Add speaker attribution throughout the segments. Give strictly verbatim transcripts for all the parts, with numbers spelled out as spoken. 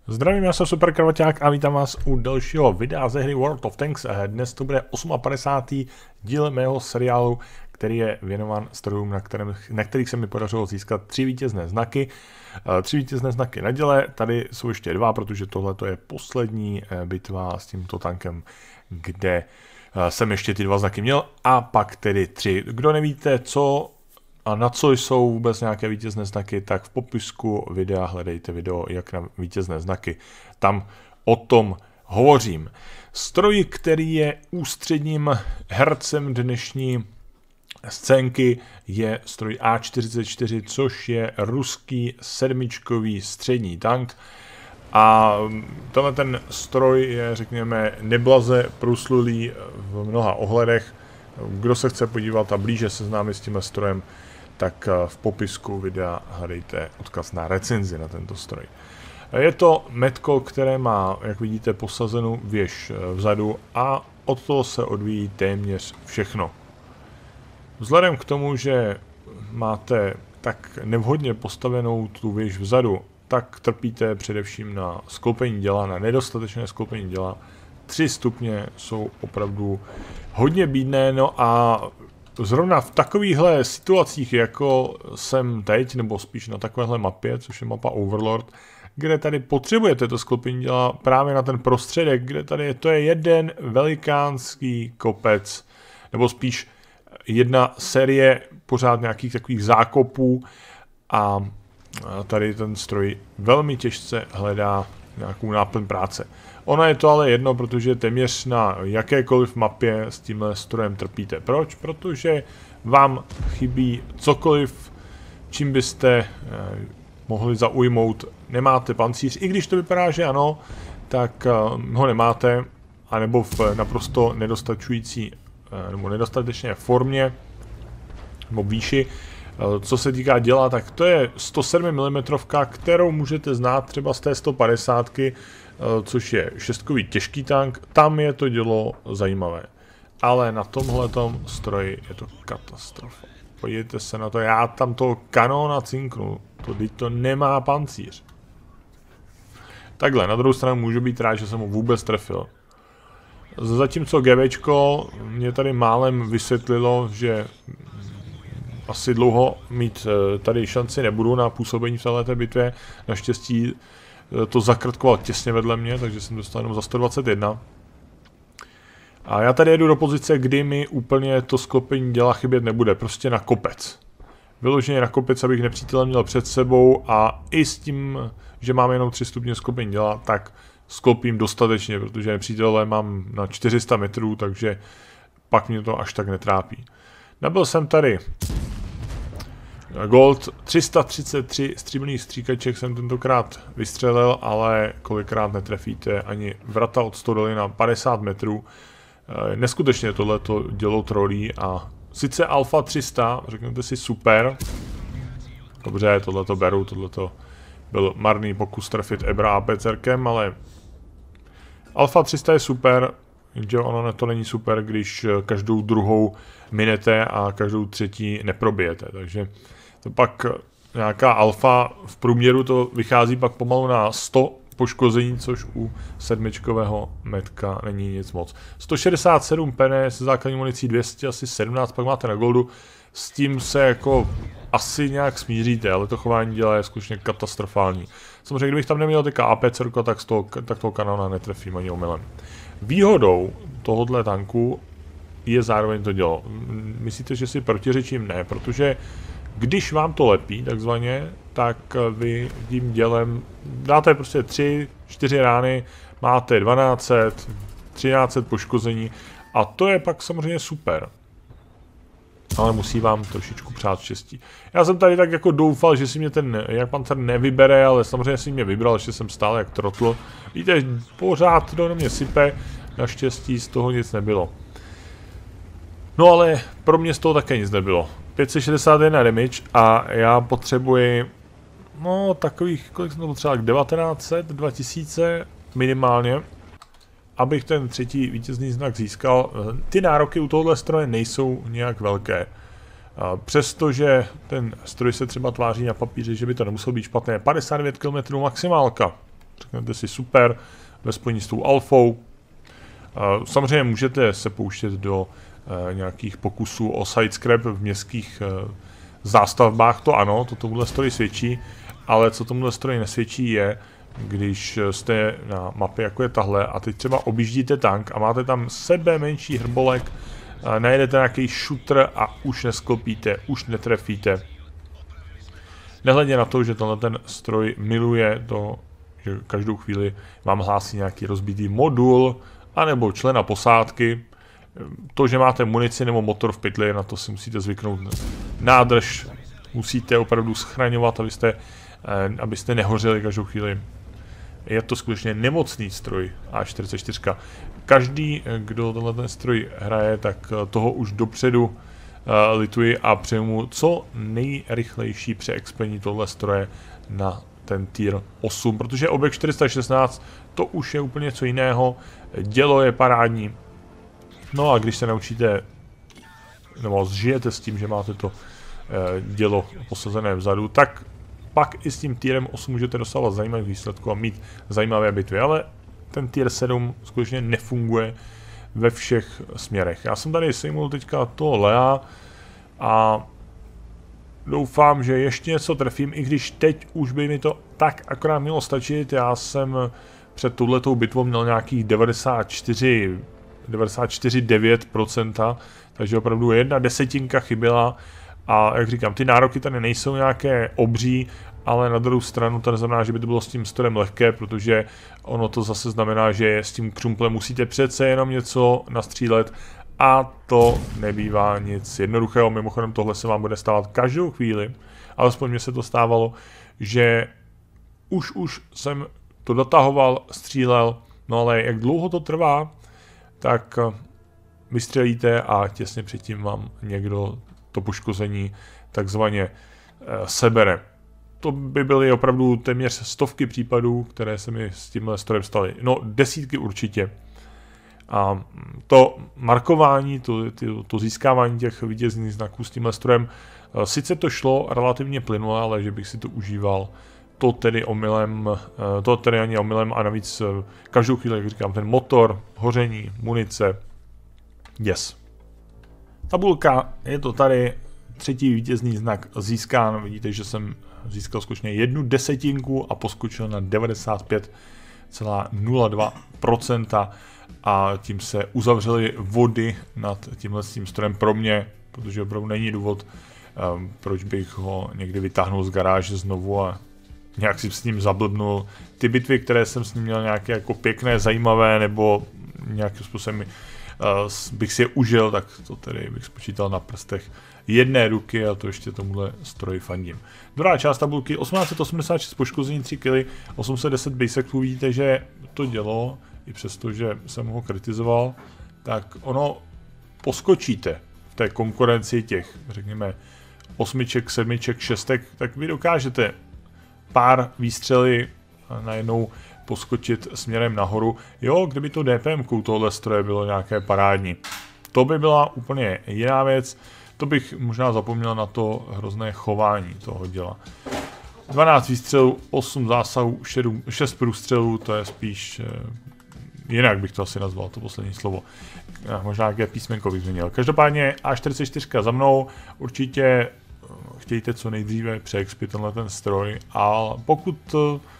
Speaker 1: Zdravím, já jsem Super Kravaťák a vítám vás u dalšího videa ze hry World of Tanks. Dnes to bude padesátý osmý díl mého seriálu, který je věnován strojům, na, kterém, na kterých se mi podařilo získat tři vítězné znaky. Tři vítězné znaky neděle, tady jsou ještě dva, protože tohle je poslední bitva s tímto tankem, kde jsem ještě ty dva znaky měl, a pak tedy tři. Kdo nevíte, co a na co jsou vůbec nějaké vítězné znaky, tak v popisku videa hledejte video, jak na vítězné znaky. Tam o tom hovořím. Stroj, který je ústředním hercem dnešní scénky, je stroj A čtyřicet čtyři, což je ruský sedmičkový střední tank. A tenhle ten stroj je, řekněme, neblaze proslulý v mnoha ohledech. Kdo se chce podívat a blíže seznámit s tímhle strojem, tak v popisku videa hledejte odkaz na recenzi na tento stroj. Je to metko, které má, jak vidíte, posazenou věž vzadu a od toho se odvíjí téměř všechno. Vzhledem k tomu, že máte tak nevhodně postavenou tu věž vzadu, tak trpíte především na skloupení děla, na nedostatečné skloupení děla. Tři stupně jsou opravdu hodně bídné, no a zrovna v takovýchhle situacích, jako jsem teď, nebo spíš na takovéhle mapě, což je mapa Overlord, kde tady potřebujete to sklopení děla právě na ten prostředek, kde tady je, to je jeden velikánský kopec, nebo spíš jedna série pořád nějakých takových zákopů, a tady ten stroj velmi těžce hledá nějakou náplň práce. Ono je to ale jedno, protože téměř na jakékoliv mapě s tímhle strojem trpíte. Proč? Protože vám chybí cokoliv, čím byste eh, mohli zaujmout. Nemáte pancíř, i když to vypadá, že ano, tak eh, ho nemáte, anebo v naprosto nedostačující eh, nebo nedostatečné formě nebo výši. Eh, co se týká děla, tak to je sto sedm milimetrů, kterou můžete znát třeba z té sto padesátky, což je šestkový těžký tank. Tam je to dělo zajímavé. Ale na tomhletom stroji je to katastrofa. Podívejte se na to, já tam toho kanóna cinknu. To, to nemá pancíř. Takhle, na druhou stranu můžu být rád, že jsem ho vůbec trefil. Zatímco GVčko mě tady málem vysvětlilo, že asi dlouho mít tady šanci nebudu na působení v této bitvě. Naštěstí to zakrtkoval těsně vedle mě, takže jsem dostal jenom za sto dvacet jedna. A já tady jedu do pozice, kdy mi úplně to sklopení děla chybět nebude, prostě na kopec. Vyloženě na kopec, abych nepřítele měl před sebou, a i s tím, že mám jenom tři stupně sklopení děla, tak sklopím dostatečně, protože nepřítele mám na čtyři sta metrů, takže pak mě to až tak netrápí. Nabil jsem tady Gold, tři sta třicet tři stříbrných stříkaček jsem tentokrát vystřelil, ale kolikrát netrefíte ani vrata od stodoly na padesát metrů. Neskutečně tohleto dělo trolí, a sice Alfa tři sta, řeknete si super. Dobře, tohleto beru, tohleto byl marný pokus trefit Ebra APCerkem, ale Alfa tři sta je super, že ono to není super, když každou druhou minete a každou třetí neprobijete, takže to pak nějaká alfa v průměru to vychází pak pomalu na sto poškození, což u sedmičkového metka není nic moc. sto šedesát sedm pene se základní municí, dvě stě asi sedmnáct pak máte na goldu, s tím se jako asi nějak smíříte, ale to chování děla je skutečně katastrofální. Samozřejmě, kdybych tam neměl teďka APCerko, tak, z toho, tak toho kanóna netrefím ani omylem. Výhodou tohohle tanku je zároveň to dělo. Myslíte, že si protiřečím? Ne, protože když vám to lepí, takzvaně, tak vy tím dělem dáte prostě tři čtyři rány, máte dvanáct set, třináct set poškození, a to je pak samozřejmě super. Ale musí vám trošičku přát štěstí. Já jsem tady tak jako doufal, že si mě ten jak pancer nevybere, ale samozřejmě si mě vybral, že jsem stále jak trotl. Víte, pořád to do mě sype, naštěstí z toho nic nebylo. No ale pro mě z toho také nic nebylo. pět set šedesát jedna damage a já potřebuji, no takových, kolik jsem to potřeboval, devatenáct set, dva tisíce minimálně, abych ten třetí vítězný znak získal. Ty nároky u tohohle stroje nejsou nějak velké. Přestože ten stroj se třeba tváří na papíře, že by to nemuselo být špatné. padesát devět kilometrů maximálka. řeknete si super, ve spojení s tou alfou. Samozřejmě můžete se pouštět do nějakých pokusů o sidescrap v městských zástavbách, to ano, to tomuhle stroji svědčí, ale co tomuhle stroji nesvědčí je, když jste na mapě jako je tahle a teď třeba objíždíte tank a máte tam sebe menší hrbolek, najedete nějaký shooter a už nesklopíte, už netrefíte. Nehledě na to, že tenhle ten stroj miluje to, že každou chvíli vám hlásí nějaký rozbitý modul, anebo člena posádky. To, že máte munici nebo motor v pytli, na to si musíte zvyknout. Nádrž musíte opravdu schraňovat, abyste, abyste nehořeli každou chvíli. Je to skutečně nemocný stroj A čtyřicet čtyři. Každý, kdo tenhle ten stroj hraje, tak toho už dopředu uh, lituji a přeju mu co nejrychlejší přeexpení tohle stroje na ten tier osm, protože Objekt čtyři sta šestnáct to už je úplně něco jiného, dělo je parádní. No a když se naučíte, nebo zžijete s tím, že máte to uh, dělo posazené vzadu, tak pak i s tím tierem osm můžete dostávat zajímavých výsledků a mít zajímavé bitvy, ale ten tier sedm skutečně nefunguje ve všech směrech. Já jsem tady sejmul teďka toho Lea a doufám, že ještě něco trefím, i když teď už by mi to tak akorát mělo stačit. Já jsem před touhletou bitvou měl nějakých devadesát čtyři celá devět procenta, takže opravdu jedna desetinka chyběla. A jak říkám, ty nároky tady nejsou nějaké obří, ale na druhou stranu to neznamená, že by to bylo s tím strojem lehké, protože ono to zase znamená, že s tím křumplem musíte přece jenom něco nastřílet a to nebývá nic jednoduchého. Mimochodem tohle se vám bude stávat každou chvíli, alespoň mně se to stávalo, že už už jsem to dotahoval, střílel, no ale jak dlouho to trvá, tak vystřelíte a těsně předtím vám někdo to poškození takzvaně e, sebere. To by byly opravdu téměř stovky případů, které se mi s tímhle strojem staly. No, desítky určitě. A to markování, to, to, to získávání těch vítězných znaků s tímhle strojem, e, sice to šlo relativně plynule, ale že bych si to užíval, to tedy omylem, e, to tedy ani omylem a navíc e, každou chvíli, jak říkám, ten motor, hoření, munice, yes. Tabulka, je to tady, třetí vítězný znak získán, vidíte, že jsem získal skutečně jednu desetinku a poskočil na devadesát pět celá nula dva procenta a tím se uzavřely vody nad tímhle tím strojem pro mě, protože opravdu není důvod, um, proč bych ho někdy vytáhnul z garáže znovu a nějak si s ním zablbnul. Ty bitvy, které jsem s ním měl nějaké jako pěkné, zajímavé nebo nějakým způsobem Uh, bych si je užil, tak to tedy bych spočítal na prstech jedné ruky a to ještě tomuhle stroji fandím. Druhá část tabulky, osmnáct set osmdesát šest poškození, tři kily, osm set deset baseců, vidíte, že to dělo, i přesto, že jsem ho kritizoval, tak ono poskočíte v té konkurenci těch, řekněme, osmiček, sedmiček, šestek, tak vy dokážete pár výstřely najednou poskočit směrem nahoru. Jo, kdyby to DPMkou tohle stroje bylo nějaké parádní. To by byla úplně jiná věc. To bych možná zapomněl na to hrozné chování toho děla. dvanáct výstřelů, osm zásahů, šest průstřelů, to je spíš... Jinak bych to asi nazval, to poslední slovo. Možná nějaké písmenko bych změnil. Každopádně A čtyřicet čtyři za mnou, určitě chtějte co nejdříve přeexpit tenhle ten stroj a pokud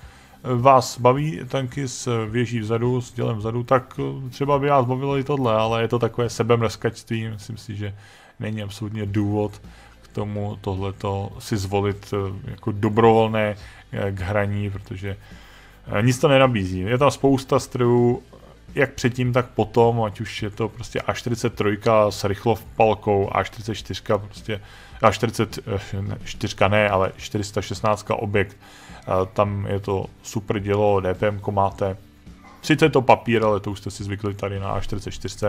Speaker 1: vás baví tanky s věží vzadu, s dělem vzadu, tak třeba by vás bavilo i tohle, ale je to takové sebemrskačství, myslím si, že není absolutně důvod k tomu tohleto si zvolit jako dobrovolné k hraní, protože nic to nenabízí. Je tam spousta strojů, jak předtím, tak potom, ať už je to prostě A čtyřicet tři s rychlovpalkou, A čtyřicet čtyři prostě, A čtyřicet čtyři ne, ale čtyři sta šestnáct objekt. Tam je to super dělo, DPM máte. Sice je to papír, ale to už jste si zvykli tady na A čtyřicet čtyři.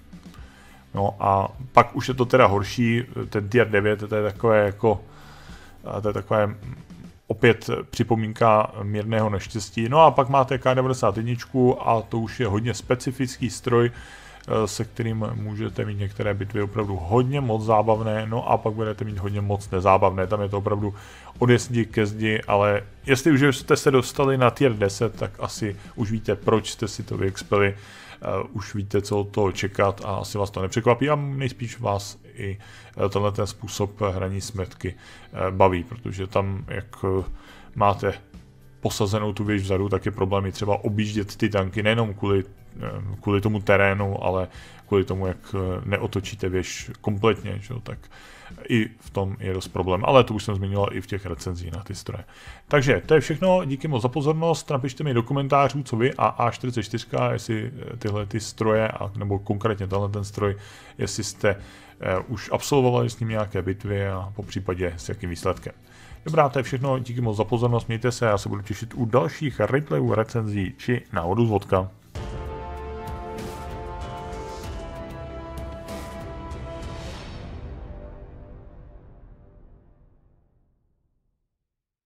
Speaker 1: No a pak už je to teda horší, ten tier devět, to je takové jako, to je takové opět připomínka mírného neštěstí. No a pak máte K devadesát jedna a to už je hodně specifický stroj, se kterým můžete mít některé bitvy opravdu hodně moc zábavné, no a pak budete mít hodně moc nezábavné, tam je to opravdu od zdi ke zdi, ale jestli už jste se dostali na tier deset, tak asi už víte, proč jste si to vyexpeli, uh, už víte, co od toho čekat a asi vás to nepřekvapí a nejspíš vás i uh, tenhle ten způsob hraní smrtky uh, baví, protože tam, jak uh, máte posazenou tu věž vzadu, tak je problém třeba objíždět ty tanky, nejenom kvůli, kvůli tomu terénu, ale kvůli tomu, jak neotočíte věž kompletně, že? Tak i v tom je dost problém, ale to už jsem zmiňoval i v těch recenzích na ty stroje. Takže to je všechno, díky moc za pozornost, napište mi do komentářů, co vy a A čtyřicet čtyři, jestli tyhle ty stroje, a, nebo konkrétně tenhle ten stroj, jestli jste uh, už absolvovali s ním nějaké bitvy a po případě s jakým výsledkem. Dobrá, to je všechno, díky moc za pozornost, mějte se, já se budu těšit u dalších replayů, recenzí či návodů z vodka.